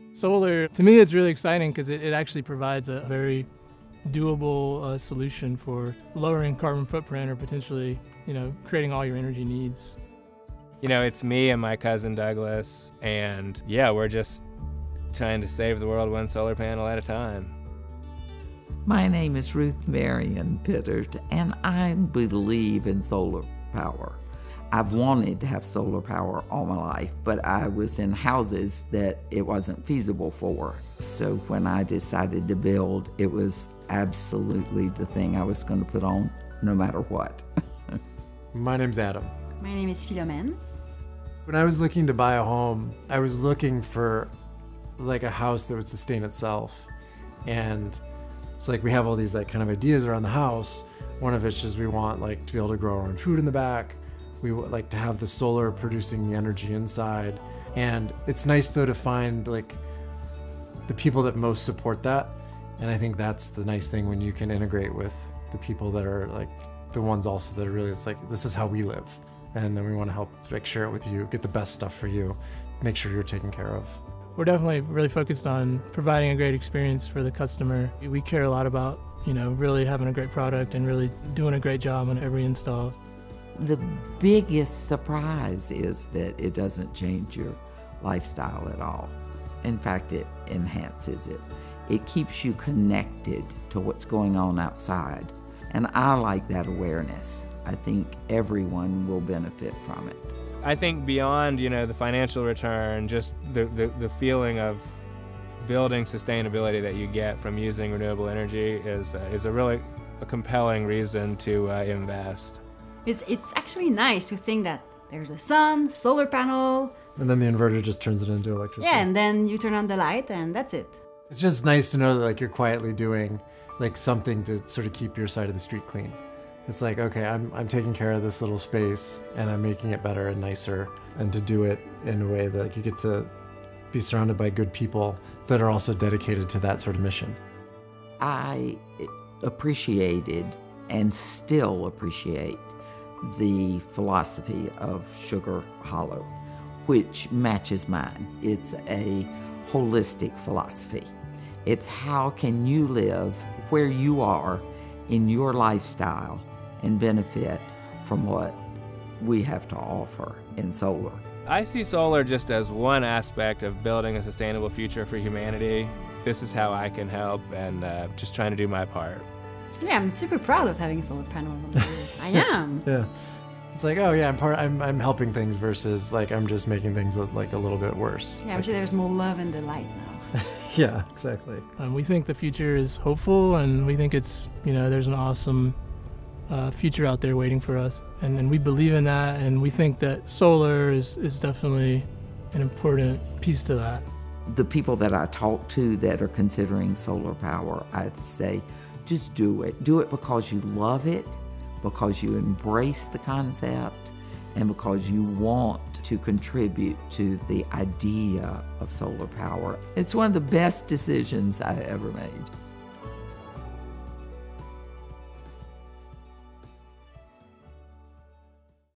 Solar, to me, is really exciting because it actually provides a very doable solution for lowering carbon footprint or potentially, creating all your energy needs. It's me and my cousin Douglas, and yeah, we're just trying to save the world one solar panel at a time. My name is Ruth Marion Pittard, and I believe in solar power. I've wanted to have solar power all my life, but I was in houses that it wasn't feasible for. So when I decided to build, it was absolutely the thing I was going to put on no matter what. My name's Adam. My name is Philomene. When I was looking to buy a home, I was looking for like a house that would sustain itself. And it's like we have all these like kind of ideas around the house. One of it's just we want like to be able to grow our own food in the back. We would like to have the solar producing the energy inside. And it's nice though to find like the people that most support that. And I think that's the nice thing when you can integrate with the people that are like the ones also that are really, it's like, this is how we live. And then we want to help like share it with you, get the best stuff for you, make sure you're taken care of. We're definitely really focused on providing a great experience for the customer. We care a lot about, really having a great product and really doing a great job on every install. The biggest surprise is that it doesn't change your lifestyle at all. In fact, it enhances it. It keeps you connected to what's going on outside. And I like that awareness. I think everyone will benefit from it. I think beyond, the financial return, just the feeling of building sustainability that you get from using renewable energy is a really compelling reason to invest. It's actually nice to think that there's the sun, solar panel. And then the inverter just turns it into electricity. Yeah, and then you turn on the light and that's it. It's just nice to know that like you're quietly doing like something to sort of keep your side of the street clean. It's like, okay, I'm taking care of this little space and I'm making it better and nicer, and to do it in a way that like, you get to be surrounded by good people that are also dedicated to that sort of mission. I appreciated and still appreciate the philosophy of Sugar Hollow, which matches mine. It's a holistic philosophy. It's how can you live where you are in your lifestyle and benefit from what we have to offer in solar. I see solar just as one aspect of building a sustainable future for humanity. This is how I can help, and just trying to do my part. Yeah, I'm super proud of having a solar panel on the roof. I am. Yeah. It's like, oh yeah, I'm helping things versus like I'm just making things like a little bit worse. Yeah, I'm sure there's more love and delight now. Yeah, exactly. We think the future is hopeful, and we think it's, there's an awesome future out there waiting for us. And we believe in that, and we think that solar is definitely an important piece to that. The people that I talk to that are considering solar power, I say, just do it. Do it because you love it, because you embrace the concept, and because you want to contribute to the idea of solar power. It's one of the best decisions I ever made.